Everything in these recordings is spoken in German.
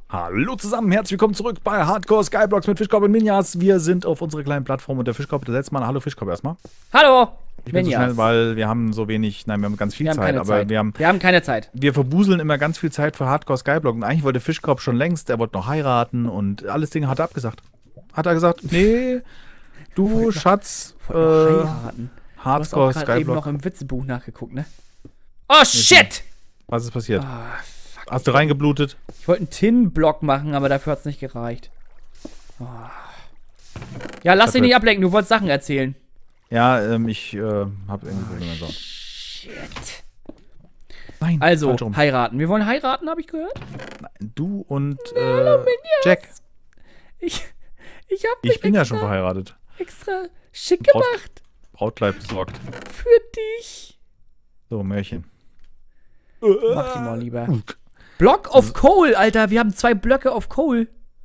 Hallo zusammen, herzlich willkommen zurück bei Hardcore Skyblocks mit Fischkorb und Minjas. Wir sind auf unserer kleinen Plattform und der Fischkorb, der letzte Mal. Hallo Fischkorb erstmal. Hallo! Ich bin so schnell, weil wir haben so wenig, nein, wir haben ganz viel Wir haben Zeit, keine aber Zeit. wir haben keine Zeit. wir verbuseln immer ganz viel Zeit für Hardcore Skyblock und eigentlich wollte Fischkorb schon längst, der wollte noch heiraten und alles Dinge hat er abgesagt. Hat er gesagt, nee, du Schatz, Heiraten. Hardcore Du hast auch gerade eben noch Skyblock. im Witzebuch nachgeguckt, ne? Oh, shit! Was ist passiert? Ah, fuck. Hast du reingeblutet? Ich wollte einen Tin-Block machen, aber dafür hat es nicht gereicht. Oh. Ja, lass dich nicht ablenken, du wolltest Sachen erzählen. Ja, ich hab irgendwie Probleme. So. Shit. Nein, Also, falsch rum. heiraten. Wir wollen heiraten, habe ich gehört? Du und Minjas. Jack. Ich hab mich Ich bin ja schon verheiratet. extra schick gemacht. Brautkleid besorgt. Für dich. So, Märchen. Mach die mal lieber. Block of Coal, Alter. Wir haben 2 Blöcke of Coal.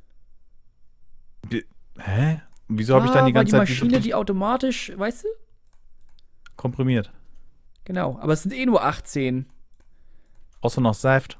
Hä? Wieso habe ich dann die ganze weil Zeit die Maschine, die automatisch, weißt du? komprimiert? Genau, aber es sind eh nur 18. Brauchst du noch Saft?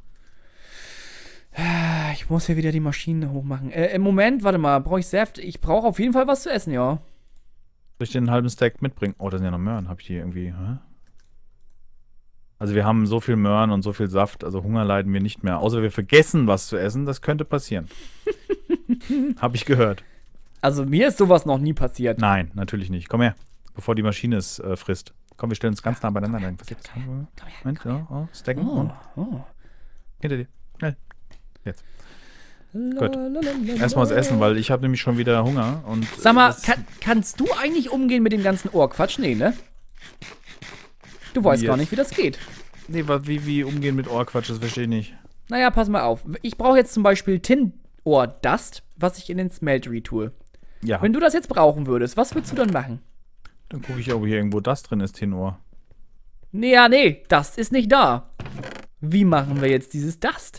Ich muss hier wieder die Maschinen hochmachen. Im Moment, warte mal, brauche ich Saft? Ich brauche auf jeden Fall was zu essen, ja. Soll ich dir einen halben Stack mitbringen? Oh, da sind ja noch Möhren. Hab ich die irgendwie, hä? Also wir haben so viel Möhren und so viel Saft, also Hunger leiden wir nicht mehr. Außer wir vergessen, was zu essen. Das könnte passieren. Hab ich gehört. Also mir ist sowas noch nie passiert. Nein, natürlich nicht. Komm her, bevor die Maschine es frisst. Komm, wir stellen uns ganz nah beieinander. Dann passiert das. Moment, so, oh, stacken und hinter dir. Schnell. Jetzt. Gut. Erstmal das Essen, weil ich habe nämlich schon wieder Hunger. Und, Sag mal, kannst du eigentlich umgehen mit dem ganzen Ohrquatsch? Nee, ne? Du weißt Wie gar jetzt? nicht, wie das geht. Nee, wie umgehen mit Ohrquatsch, das verstehe ich nicht. Naja, pass mal auf. Ich brauche jetzt zum Beispiel Tin-Ohr-Dust, was ich in den Smeltery tue. Ja, Wenn du das jetzt brauchen würdest, was würdest du dann machen? dann gucke ich, ob hier irgendwo das drin ist, Tenor. Nee, ja, nee, Dust ist nicht da. Wie machen wir jetzt dieses Dust?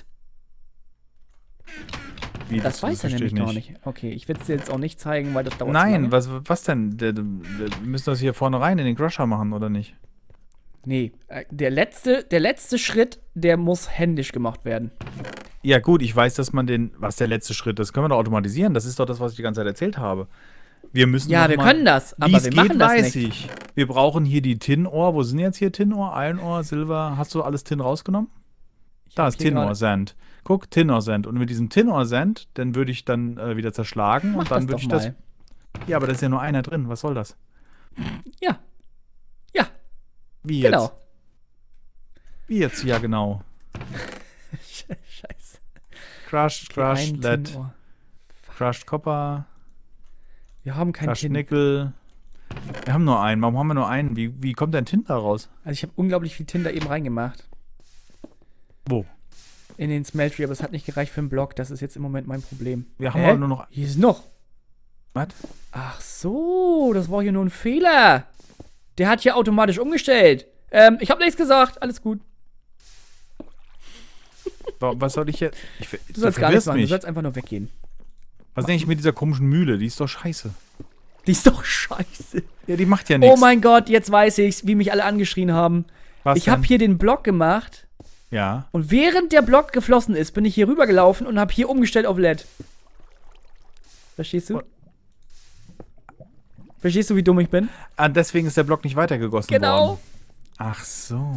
Wie, Das weiß er verstehe nämlich ich gar nicht. Okay, ich will es dir jetzt auch nicht zeigen, weil das dauert zu Nein, lange. was denn? Wir müssen das hier vorne rein in den Crusher machen, oder nicht? Nee, der letzte Schritt, der muss händisch gemacht werden. Ja gut, ich weiß, dass man was der letzte Schritt ist, können wir doch automatisieren. Das ist doch das, was ich die ganze Zeit erzählt habe. Wir müssen Ja, noch wir mal, können das, wie aber es wir geht, machen das weiß nicht. ich. Wir brauchen hier die Tin-Ohr. Wo sind jetzt hier Tin-Ohr, Iron-Ohr, Silber? Hast du alles Tin rausgenommen? Da ist hier Tin-Ohr-Sand. Guck, Tin-Ohr-Sand. Und mit diesem Tin-Ohr-Sand, den würde ich dann wieder zerschlagen. Mach und dann das würde doch ich das. mal. Ja, aber da ist ja nur einer drin. Was soll das? Ja. Ja, Wie jetzt? genau. Wie jetzt? Ja, genau. Scheiße. Crushed, Ein Lead, Tin-Ohr. Crushed Copper, Wir haben kein Crushed Tin. Nickel. Wir haben nur einen. Warum haben wir nur einen? Wie kommt denn Tin da raus? Also ich habe unglaublich viel Tin da eben reingemacht. Wo? In den Smeltery, aber es hat nicht gereicht für einen Block. Das ist jetzt im Moment mein Problem. Wir haben aber nur noch. Hier ist noch. Was? Ach so, das war hier nur ein Fehler. Der hat hier automatisch umgestellt. Ich habe nichts gesagt. Alles gut. Was soll ich jetzt? Du sollst gar nichts machen. Du sollst einfach nur weggehen. Was denke ich mit dieser komischen Mühle? Die ist doch scheiße. Die ist doch scheiße. Ja, die macht ja nichts. Oh mein Gott, jetzt weiß ich's, wie mich alle angeschrien haben. Was Ich habe denn? hier den Block gemacht Ja. und während der Block geflossen ist, bin ich hier rübergelaufen und habe hier umgestellt auf LED. Verstehst du? Oh. Verstehst du, wie dumm ich bin? Ah, deswegen ist der Block nicht weitergegossen Genau. worden. Ach so.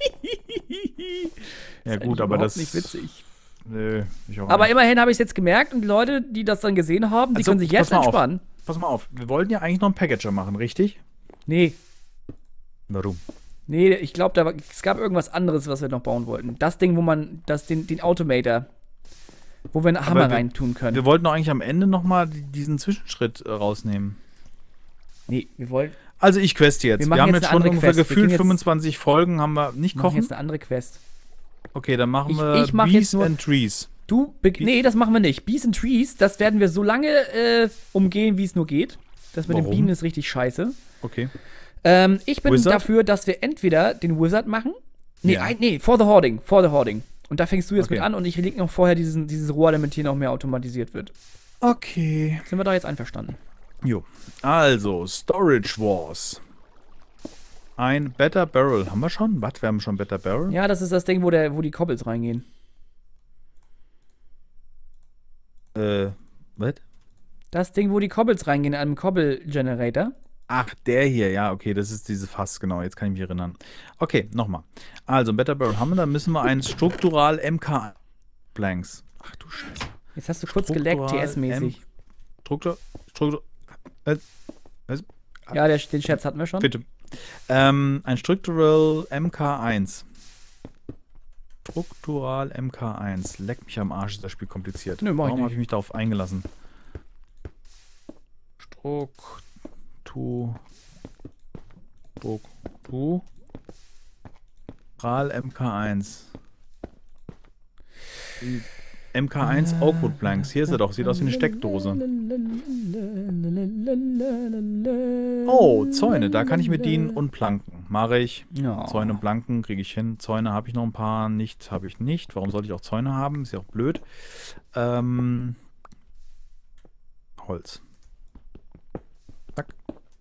Ja Ist gut, eigentlich aber überhaupt das. nicht witzig. Nö, ich auch Aber nicht. immerhin habe ich es jetzt gemerkt und die Leute, die das dann gesehen haben, die Also, können sich jetzt pass mal auf. entspannen. Pass mal auf. Wir wollten ja eigentlich noch einen Packager machen, richtig? Nee, Warum? nee, ich glaube, es gab irgendwas anderes, was wir noch bauen wollten. Das Ding, wo man, den Automator, wo wir einen Hammer wir- reintun können. Wir wollten doch eigentlich am Ende nochmal diesen Zwischenschritt rausnehmen. Nee, wir wollten Also ich quest jetzt. Wir Wir, machen haben jetzt jetzt eine schon andere ungefähr Quest. Wir gefühlt gehen jetzt- 25 Folgen, haben wir nicht machen kochen. jetzt eine andere Quest. Okay, dann machen Ich- wir ich mach jetzt Bees nur- and Trees. Nee, das machen wir nicht. Bees and Trees, das werden wir so lange umgehen, wie es nur geht. Das mit den Warum? Bienen ist richtig scheiße. Okay. Ich bin Wizard? dafür, dass wir entweder den Wizard machen. Nee, Ja. nee, for the Hoarding. Und da fängst du jetzt Okay. mit an und ich leg noch vorher dieses Rohr, damit hier noch mehr automatisiert wird. Okay. Sind wir da jetzt einverstanden? Jo. Also, Storage Wars. Ein Better Barrel. Haben wir schon? Was? Wir haben schon Better Barrel? Ja, das ist das Ding, wo die Cobbles reingehen. Was? Das Ding, wo die Cobbles reingehen, in einem Cobble-Generator. Ach, der hier, ja, okay, das ist dieses Fass, genau, jetzt kann ich mich erinnern. Okay, nochmal. Also, Better Barrel haben wir, da müssen wir einen struktural MK Blanks. Ach du Scheiße. Jetzt hast du kurz geleckt, TS-mäßig. Struktur. Ja, den Scherz hatten wir schon. Bitte. Ein Structural MK1. Struktural MK1. Leck mich am Arsch, ist das Spiel kompliziert. Nö, mach ich Warum nicht. habe ich mich darauf eingelassen? Struktural MK1. MK1 Oakwood Blanks. Hier ist er doch. Sieht aus wie eine Steckdose. Oh, Zäune. Da kann ich mit dienen und Planken. Mache ich. Ja. Zäune und Planken kriege ich hin. Zäune habe ich noch ein paar. Nicht habe ich nicht. Warum sollte ich auch Zäune haben? Ist ja auch blöd. Holz. Zack.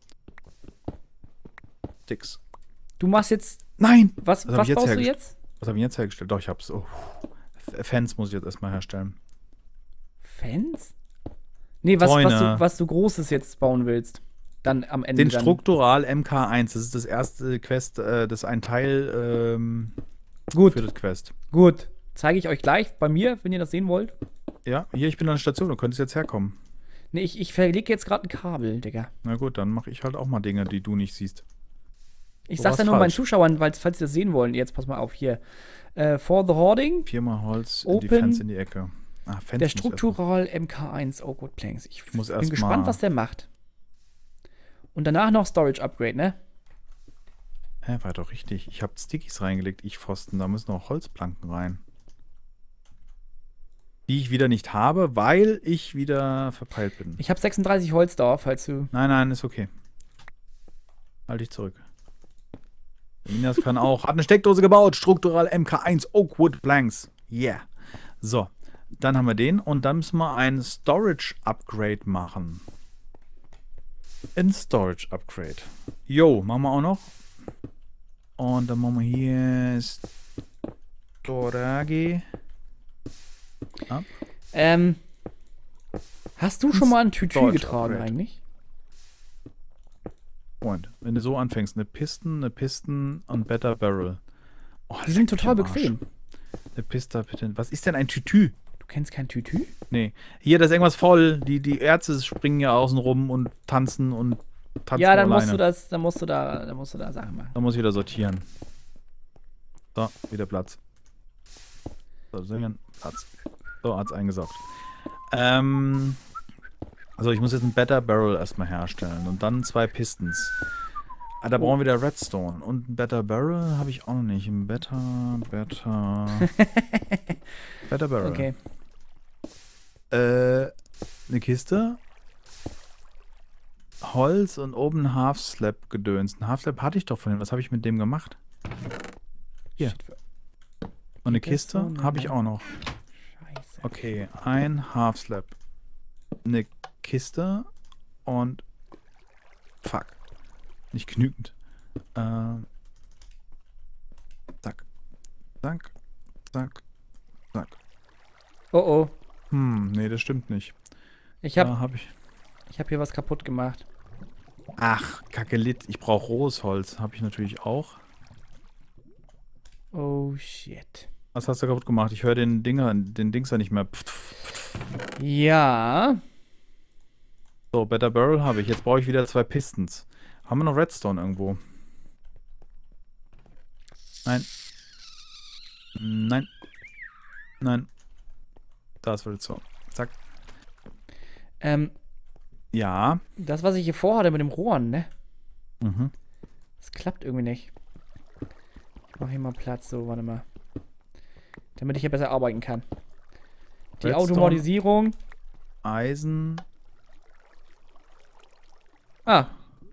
Sticks. Du machst jetzt. Nein! Was hab ich jetzt baust du hergestellt? jetzt? Was habe ich jetzt hergestellt? Doch, ich hab's. Oh. Fans muss ich jetzt erstmal herstellen. Fans? Nee, was du Großes jetzt bauen willst. Dann am Ende. Den Struktural MK1. Das ist das erste Quest, das ist ein Teil Gut. für das Quest. Gut. Zeige ich euch gleich bei mir, wenn ihr das sehen wollt. Ja, hier, ich bin an der Station. Du könntest jetzt herkommen. Nee, ich verlege jetzt gerade ein Kabel, Digga. Na gut, dann mache ich halt auch mal Dinge, die du nicht siehst. Ich Du sag's ja warst nur meinen falsch. Zuschauern, falls sie das sehen wollen. Jetzt pass mal auf hier. For the Hoarding. 4-mal Holz, Open. die Fans in die Ecke. Ah, Fans Der muss ich Struktural MK1 Oakwood Planks. Ich muss bin erst gespannt, mal- was der macht. Und danach noch Storage Upgrade, ne? Hä, war doch richtig. Ich habe Stickies reingelegt, ich Pfosten. Da müssen noch Holzplanken rein. Die ich wieder nicht habe, weil ich wieder verpeilt bin. Ich habe 36 Holz da, falls du. Nein, ist okay. Halt dich zurück. Inas kann auch. Hat eine Steckdose gebaut. Struktural MK1 Oakwood Blanks. Yeah. So. Dann haben wir den. Und dann müssen wir ein Storage Upgrade machen. Ein Storage Upgrade. Jo, machen wir auch noch. Und dann machen wir hier Storage. Ab. Hast du schon mal ein Tütü Storage getragen Upgrade. eigentlich? Freund, wenn du so anfängst, eine Pisten und Better Barrel. Oh, Die sind leck mich total am Arsch. bequem. Eine Pista, bitte. Was ist denn ein Tütü? Du kennst kein Tütü? Nee. Hier, da ist irgendwas voll. Die Ärzte springen ja außen rum und tanzen Ja, dann alleine. musst du da Sachen machen. Da muss ich wieder sortieren. So, wieder Platz. So, Platz. So, hat's eingesaugt. Also ich muss jetzt ein Better Barrel erstmal herstellen und dann 2 Pistons. Ah, da brauchen wir wieder Redstone. Und ein Better Barrel habe ich auch noch nicht. Ein Better Barrel. Okay. Eine Kiste. Holz und oben ein Half-Slab gedöns. Ein Half-Slab hatte ich doch von dem. Was habe ich mit dem gemacht? Hier. Shit. Und eine Geht das so? Kiste habe ich auch noch. Scheiße. Okay, ein Half-Slab. Eine Kiste und fuck. Nicht genügend. Zack. Zack. Zack. Zack. Oh. Nee, das stimmt nicht. Ich hab Hab ich. hier was kaputt gemacht. Ach, Kakelit. Ich brauche rohes Holz. Habe ich natürlich auch. Oh shit. Was hast du kaputt gemacht? Ich höre den Dings ja nicht mehr. Ja. So, Better Barrel habe ich. Jetzt brauche ich wieder 2 Pistons. Haben wir noch Redstone irgendwo? Nein. Nein. Nein. Da ist Redstone. Zack. Ja. Das, was ich hier vorhatte mit dem Rohren, ne? Mhm. Das klappt irgendwie nicht. Ich mache hier mal Platz, so, warte mal. Damit ich hier besser arbeiten kann. Die Redstone. Automatisierung. Eisen. Ah,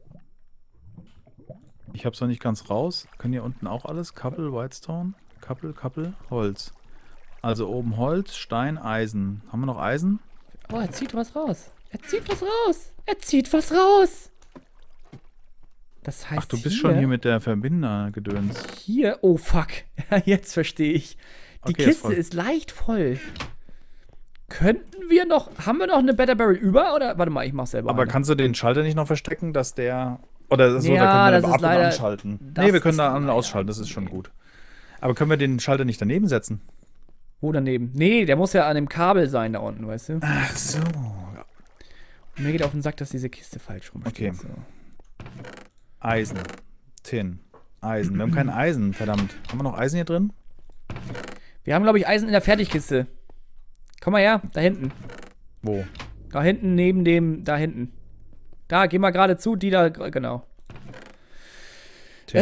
Ich habe es noch nicht ganz raus. Können hier unten auch alles? Couple, Whitestone. Couple, Holz. Also oben Holz, Stein, Eisen. Haben wir noch Eisen? oh, er zieht was raus. Er zieht was raus. Er zieht was raus. Das heißt Ach, du bist schon hier mit der Verbinder-Gedöns. Hier, oh fuck. Jetzt verstehe ich. Die Okay, ist Kiste voll. ist leicht voll. Könnten haben wir noch eine Better Barrel über? Oder, warte mal, ich mach's selber. Aber kannst du den Schalter nicht noch verstecken, dass der, oder so, Ja, da können wir das ab ist und leider- anschalten. das Nee, wir können ist da an- und leider- ausschalten, das ist schon gut. Aber können wir den Schalter nicht daneben setzen? Wo daneben? Nee, der muss ja an dem Kabel sein da unten, weißt du? Ach so. Und mir geht auf den Sack, dass diese Kiste falsch rumsteht. Okay. So. Eisen. Tin. Eisen. Wir haben kein Eisen, verdammt. Haben wir noch Eisen hier drin? Wir haben, glaube ich, Eisen in der Fertigkiste. Komm mal her, da hinten. Wo? Da hinten, neben dem, da hinten. Da, geh mal gerade zu, die da, genau. Tin,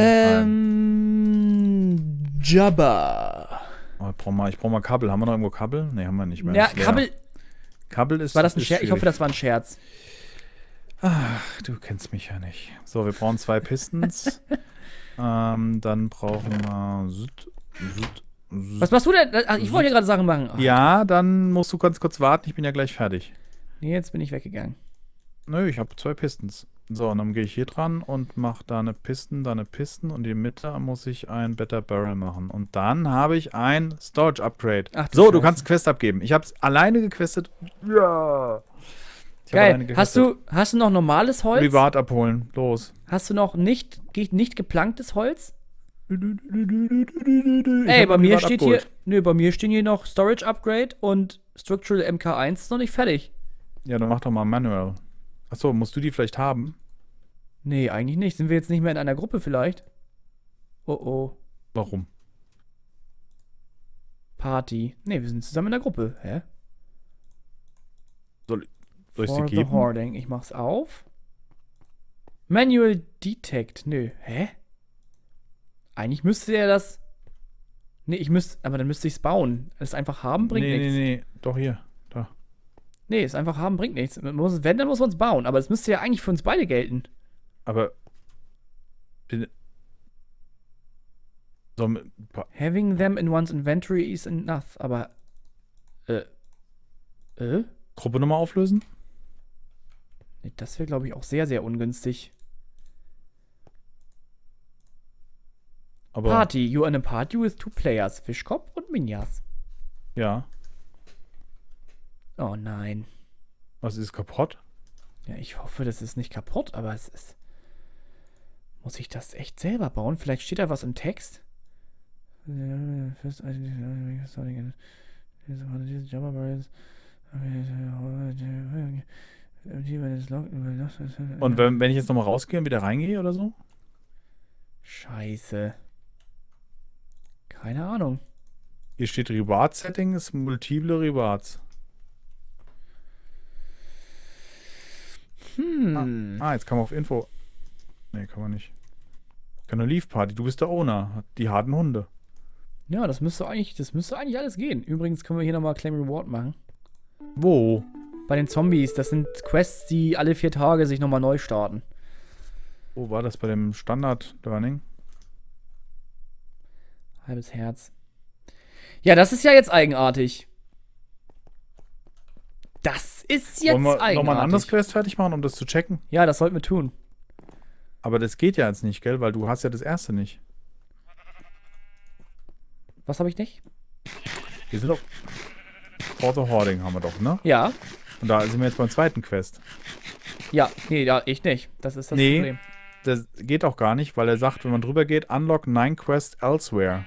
Jabba. Oh, ich brauch mal Kabel. Haben wir noch irgendwo Kabel? Nee, haben wir nicht mehr. Ja, Ist leer. Kabel. Kabel ist. War das ein ist Scherz? Ich hoffe, schwierig. das war ein Scherz. Ach, du kennst mich ja nicht. So, wir brauchen 2 Pistons. Dann brauchen wir. Was machst du denn? Ach, ich wollte ja gerade Sachen machen. Ach, Ja, dann musst du ganz kurz warten. Ich bin ja gleich fertig. nee, jetzt bin ich weggegangen. Nö, ich habe 2 Pistons. So, und dann gehe ich hier dran und mache da eine Piston und in die Mitte muss ich ein Better Barrel machen. Und dann habe ich ein Storage Upgrade. Ach du So, du Scheiße. kannst Quest abgeben. Ich habe es alleine gequestet. Ja. Ich hab alleine Geil. gequestet. Hast du noch normales Holz? Privat abholen. Los. Hast du noch nicht geplanktes Holz? Ich Ey, hab bei mir privat steht abgeholt. hier. Nö, bei mir stehen hier noch Storage Upgrade und Structural MK1 ist noch nicht fertig. Ja, dann mach doch mal manual. Achso, musst du die vielleicht haben? Nee, eigentlich nicht. Sind wir jetzt nicht mehr in einer Gruppe vielleicht? Oh oh. Warum? Party. Nee, wir sind zusammen in der Gruppe. Hä? Soll ich sie For the geben? Hoarding. Ich mach's auf. Manual Detect. Nö. Hä? Eigentlich müsste er das. Nee, aber dann müsste ich's bauen. Es einfach haben bringt nichts. Nee. Doch hier. Da. Nee, es einfach haben bringt nichts. Wenn, dann muss man es bauen. Aber es müsste ja eigentlich für uns beide gelten. Aber. So, Having them in one's inventory is enough. Aber. Gruppe nochmal auflösen? Nee, das wäre, glaube ich, auch sehr, sehr ungünstig. Aber. Party. You are in a party with 2 players. Fischkopf und Minjas. Ja. Oh nein. Was ist kaputt? Ja, ich hoffe, das ist nicht kaputt, aber es ist. Muss ich das echt selber bauen? Vielleicht steht da was im Text. Und wenn ich jetzt nochmal rausgehe und wieder reingehe oder so? Scheiße. Keine Ahnung. Hier steht Reward Settings, multiple Rewards. Jetzt kann man auf Info. Nee, kann man nicht. Kann nur Leaf Party, du bist der Owner. Die harten Hunde. Ja, das müsste eigentlich alles gehen. Übrigens können wir hier nochmal Claim Reward machen. Wo? Bei den Zombies, das sind Quests, die alle 4 Tage sich nochmal neu starten. Wo war das bei dem Standard-Learning? Halbes Herz. Ja, das ist ja jetzt eigenartig. Das ist jetzt Wollen wir eigenartig. nochmal ein anderes Quest fertig machen, um das zu checken? Ja, das sollten wir tun. Aber das geht ja jetzt nicht, gell? Weil du hast ja das erste nicht. Was habe ich nicht? Wir sind doch. For the Hoarding haben wir doch, ne? Ja. Und da sind wir jetzt beim zweiten Quest. Ja, nee, ja, ich nicht. Das ist das Nee. Problem. Das geht auch gar nicht, weil er sagt, wenn man drüber geht, unlock 9 quests elsewhere.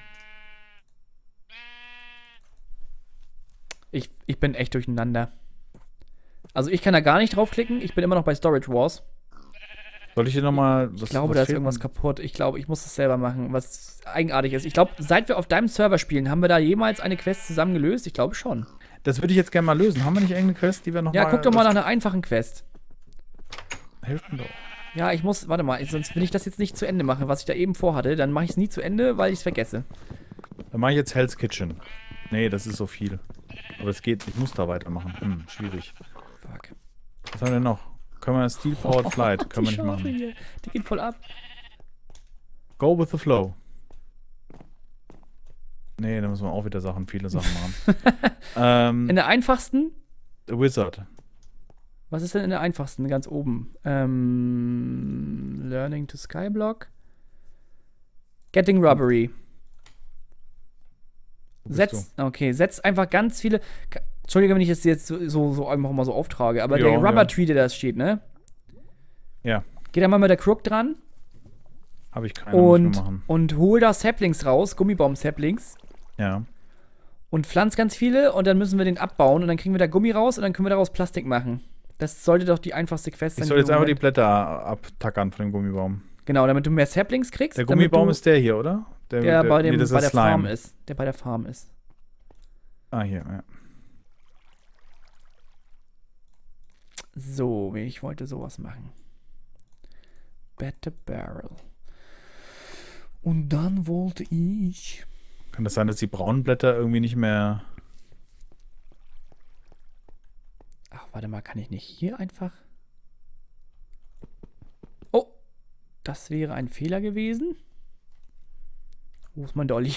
Ich bin echt durcheinander. Also ich kann da gar nicht draufklicken. Ich bin immer noch bei Storage Wars. Soll ich dir nochmal. Ich glaube, da ist irgendwas kaputt. Ich glaube, ich muss das selber machen, was eigenartig ist. Ich glaube, seit wir auf deinem Server spielen, haben wir da jemals eine Quest zusammen gelöst? Ich glaube schon. Das würde ich jetzt gerne mal lösen. Haben wir nicht irgendeine Quest, die wir nochmal. Ja, guck doch mal nach einer einfachen Quest. Hilft mir doch. Ja, ich muss, warte mal, sonst will ich das jetzt nicht zu Ende machen, was ich da eben vorhatte. Dann mache ich es nie zu Ende, weil ich es vergesse. Dann mache ich jetzt Hell's Kitchen. Nee, das ist so viel. Aber es geht, ich muss da weitermachen. Schwierig. Fuck. Was haben wir denn noch? Können wir Steel Powered Flight? Können wir nicht machen. Hier, die geht voll ab. Go with the flow. Nee, da müssen wir auch wieder viele Sachen machen. In der einfachsten? The Wizard. Was ist denn in der einfachsten? Ganz oben. Learning to Skyblock. Getting Rubbery. Wo bist Setz einfach ganz viele. Entschuldige, wenn ich das jetzt so einfach mal so auftrage, aber Ja, der Rubber ja. Tree, der da steht, ne? Ja, Geh da mal mit der Crook dran habe ich keine, muss ich und, mal machen. und hol da Saplings raus, Gummibaum-Saplings. Ja. Und pflanz ganz viele und dann müssen wir den abbauen und dann kriegen wir da Gummi raus und dann können wir daraus Plastik machen. Das sollte doch die einfachste Quest sein. Ich soll jetzt wir im einfach die Moment- Blätter abtackern von dem Gummibaum. Genau, damit du mehr Saplings kriegst. Der damit Gummibaum du, ist der hier, oder? der bei, nee, das bei ist der Slime. Farm ist. Der bei der Farm ist. Ah, hier, ja. So, ich wollte sowas machen. Better Barrel. Und dann wollte ich. Kann das sein, dass die braunen Blätter irgendwie nicht mehr... Ach, warte mal, kann ich nicht hier einfach. Oh, das wäre ein Fehler gewesen. Wo ist mein Dolly?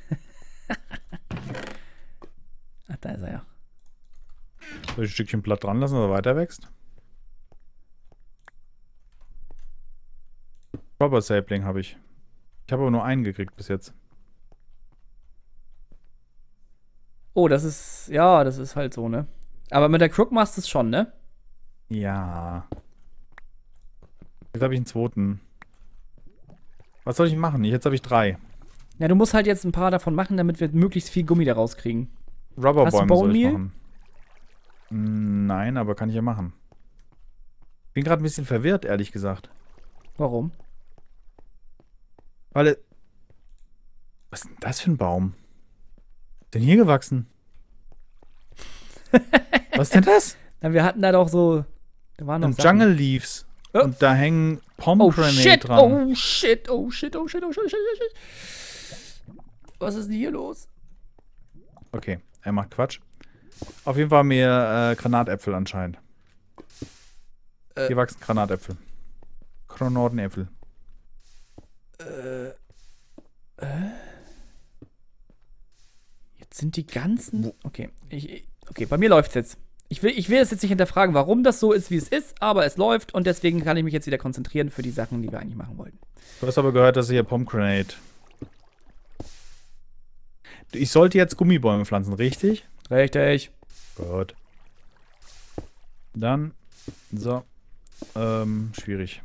Ach, da ist er ja. Soll ich ein Stückchen Blatt dran lassen, dass er weiter wächst? Rubber Sapling habe ich. Ich habe aber nur einen gekriegt bis jetzt. Oh, das ist. Ja, das ist halt so, ne? Aber mit der Crook machst du es schon, ne? Ja. Jetzt habe ich einen zweiten. Was soll ich machen? Jetzt habe ich 3. Ja, du musst halt jetzt ein paar davon machen, damit wir möglichst viel Gummi daraus kriegen. Rubberbäume Bone soll ich Meal? machen. Nein, aber kann ich ja machen. Bin gerade ein bisschen verwirrt, ehrlich gesagt. Warum? Weil... Was ist denn das für ein Baum? Ist denn hier gewachsen? Was ist denn das? Na, wir hatten da doch so. Da waren noch Und Sachen. Jungle Leaves. Oh. Und da hängen Oh Pomegranate shit, dran. oh shit, oh shit, oh shit, oh shit, oh shit, oh shit. Was ist denn hier los? Okay, er macht Quatsch. Auf jeden Fall mehr Granatäpfel anscheinend. Hier wachsen Granatäpfel. Granatäpfel. Jetzt sind die ganzen. Okay, okay, bei mir läuft's jetzt. Ich will es jetzt nicht hinterfragen, warum das so ist, wie es ist, aber es läuft und deswegen kann ich mich jetzt wieder konzentrieren für die Sachen, die wir eigentlich machen wollten. Du hast aber gehört, dass hier Pomegranate. Ich sollte jetzt Gummibäume pflanzen, richtig? Richtig. Gut. Dann. So. Schwierig.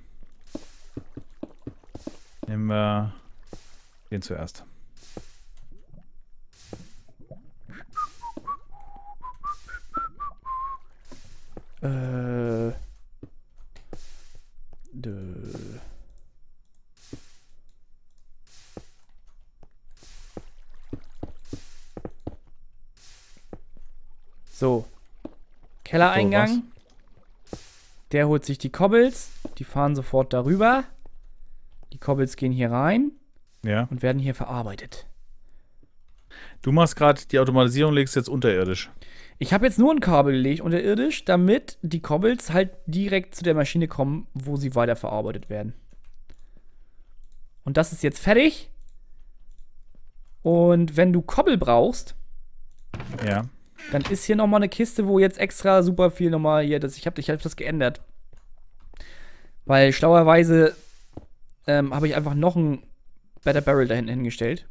Nehmen wir den zuerst. So. Kellereingang. Der holt sich die Cobbles. Die fahren sofort darüber. Die Cobbles gehen hier rein Ja. und werden hier verarbeitet. Du machst gerade die Automatisierung, legst jetzt unterirdisch. Ich habe jetzt nur ein Kabel gelegt unterirdisch, damit die Cobbles halt direkt zu der Maschine kommen, wo sie weiterverarbeitet werden. Und das ist jetzt fertig. Und wenn du Cobble brauchst, Ja. dann ist hier nochmal eine Kiste, wo jetzt extra super viel nochmal hier, ich hab das geändert. Weil schlauerweise habe ich einfach noch ein Better Barrel da hinten hingestellt.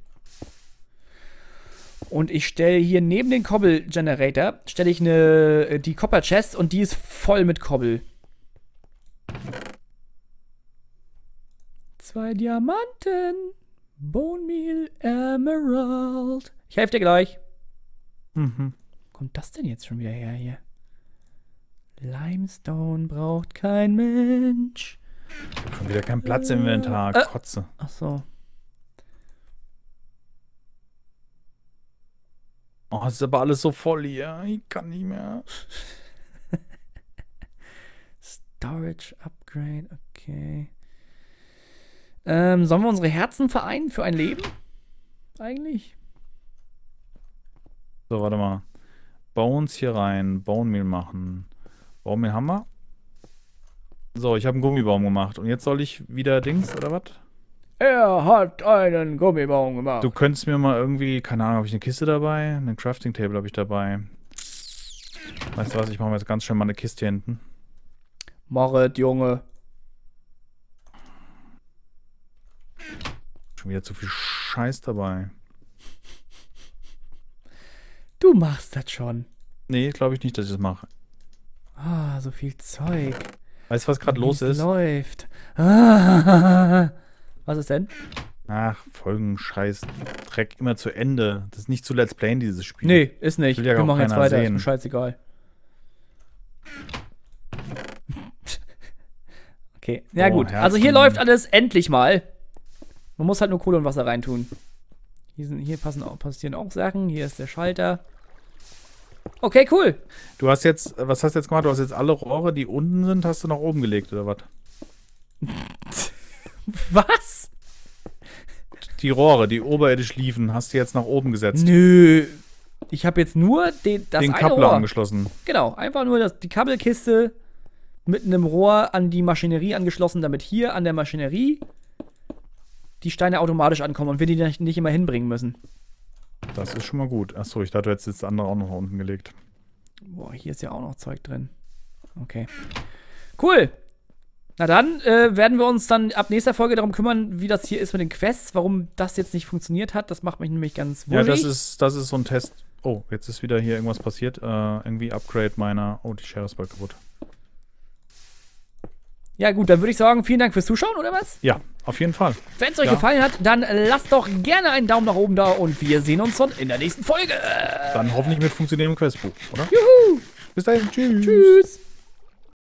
Und ich stelle hier neben den Cobble Generator, stelle ich die Copper Chest und die ist voll mit Cobble. 2 Diamanten, Bone Meal, Emerald. Ich helfe dir gleich. Mhm. Wo kommt das denn jetzt schon wieder her hier? Limestone braucht kein Mensch. Schon wieder kein Platz im Inventar. Kotze. Ach so. Oh, es ist aber alles so voll hier. Ich kann nicht mehr. Storage Upgrade, okay. Sollen wir unsere Herzen vereinen für ein Leben? Eigentlich? So, warte mal. Bones hier rein. Bone Meal machen. Bone Meal haben wir. So, ich habe einen Gummibaum gemacht. Und jetzt soll ich wieder Dings, oder was? Er hat einen Gummibaum gemacht. Du könntest mir mal irgendwie, keine Ahnung, habe ich eine Kiste dabei? Einen Crafting Table habe ich dabei. Weißt du was, ich mache mir jetzt ganz schnell mal eine Kiste hier hinten. Machet, Junge. Schon wieder zu viel Scheiß dabei. Du machst das schon. Nee, glaube ich nicht, dass ich das mache. Ah, so viel Zeug. Weißt du, was gerade los ist? Läuft. Ah, was ist denn? Ach, Folgenscheiß. Dreck immer zu Ende. Das ist nicht zu Let's Playen, dieses Spiel. Nee, ist nicht. Will ja Wir auch machen jetzt keiner weiter. sehen. Ist mir scheißegal. Okay, ja gut. Herzen. Also hier läuft alles endlich mal. Man muss halt nur Kohle und Wasser reintun. Hier passieren auch Sachen. Hier ist der Schalter. Okay, cool. Du hast jetzt, was hast du jetzt gemacht? Du hast jetzt alle Rohre, die unten sind, hast du nach oben gelegt, oder was? Was? Die Rohre, die oberirdisch liefen, hast du jetzt nach oben gesetzt. Nö. Ich habe jetzt nur den Kappler angeschlossen. Genau, einfach nur die Kabelkiste mit einem Rohr an die Maschinerie angeschlossen, damit hier an der Maschinerie die Steine automatisch ankommen und wir die nicht immer hinbringen müssen. Das ist schon mal gut. Achso, ich dachte, du hättest das andere auch noch nach unten gelegt. Boah, hier ist ja auch noch Zeug drin. Okay. Cool. Na dann werden wir uns dann ab nächster Folge darum kümmern, wie das hier ist mit den Quests, warum das jetzt nicht funktioniert hat. Das macht mich nämlich ganz wuschig. Ja, das ist so ein Test. Oh, jetzt ist wieder hier irgendwas passiert. Irgendwie Upgrade meiner... Oh, die Schere ist bald kaputt. Ja gut, dann würde ich sagen, vielen Dank fürs Zuschauen, oder was? Ja, auf jeden Fall. Wenn es euch gefallen hat, dann lasst doch gerne einen Daumen nach oben da und wir sehen uns dann in der nächsten Folge. Dann hoffentlich mit funktionierendem Questbuch, oder? Juhu! Bis dahin, tschüss. Tschüss.